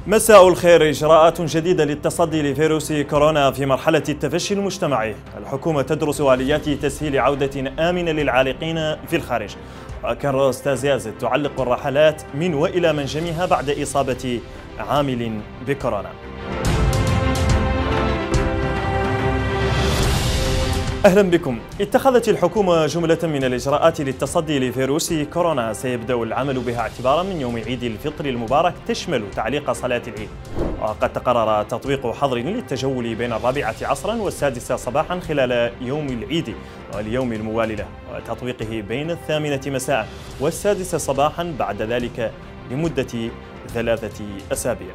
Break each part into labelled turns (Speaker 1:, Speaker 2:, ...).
Speaker 1: مساء الخير. إجراءات جديدة للتصدي لفيروس كورونا في مرحلة التفشي المجتمعي. الحكومة تدرس آليات تسهيل عودة آمنة للعالقين في الخارج. كاروس تازياز تعلق الرحلات من وإلى منجمها بعد إصابة عامل بكورونا. أهلا بكم. اتخذت الحكومة جملة من الإجراءات للتصدي لفيروس كورونا سيبدأ العمل بها اعتبارا من يوم عيد الفطر المبارك، تشمل تعليق صلاة العيد. وقد تقرر تطبيق حظر للتجول بين 4 عصرا و6 صباحا خلال يوم العيد واليوم الموالي له، وتطبيقه بين 8 مساء و6 صباحا بعد ذلك لمدة 3 أسابيع.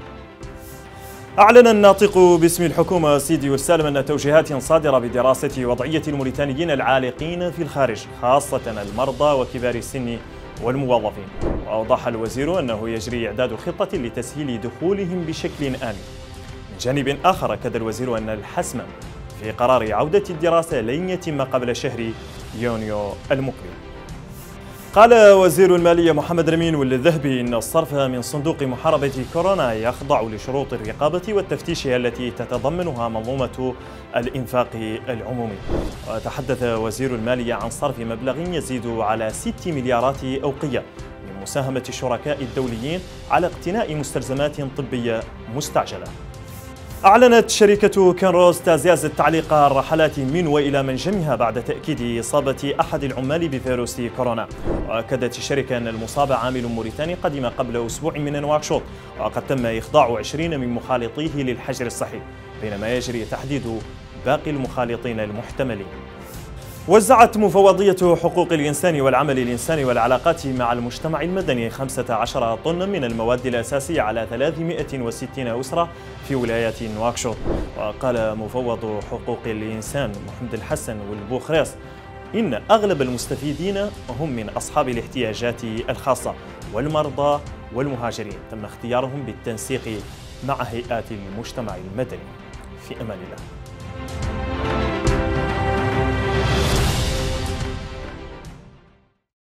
Speaker 1: أعلن الناطق باسم الحكومة سيدي والسالم أن توجيهات صادرة بدراسة وضعية الموريتانيين العالقين في الخارج، خاصة المرضى وكبار السن والموظفين. وأوضح الوزير أنه يجري إعداد خطة لتسهيل دخولهم بشكل آمن. من جانب آخر أكد الوزير أن الحسم في قرار عودة الدراسة لن يتم قبل شهر يونيو المقبل. قال وزير المالية محمد رمين والذهبي إن الصرف من صندوق محاربة كورونا يخضع لشروط الرقابة والتفتيش التي تتضمنها منظومة الإنفاق العمومي. وتحدث وزير المالية عن صرف مبلغ يزيد على 6 مليارات أوقية من مساهمة الشركاء الدوليين على اقتناء مستلزمات طبية مستعجلة. أعلنت شركة كاروس تازياز تعليق الرحلات من وإلى منجمها بعد تأكيد إصابة أحد العمال بفيروس كورونا. وأكدت الشركة أن المصاب عامل موريتاني قدم قبل أسبوع من نواكشوط، وقد تم إخضاع 20 من مخالطيه للحجر الصحي، بينما يجري تحديد باقي المخالطين المحتملين. وزعت مفوضية حقوق الإنسان والعمل الإنساني والعلاقات مع المجتمع المدني 15 طن من المواد الأساسية على 360 أسرة في ولاية نواكشوط. وقال مفوض حقوق الإنسان محمد الحسن والبوخريص إن أغلب المستفيدين هم من أصحاب الاحتياجات الخاصة والمرضى والمهاجرين، تم اختيارهم بالتنسيق مع هيئات المجتمع المدني. في أمان الله.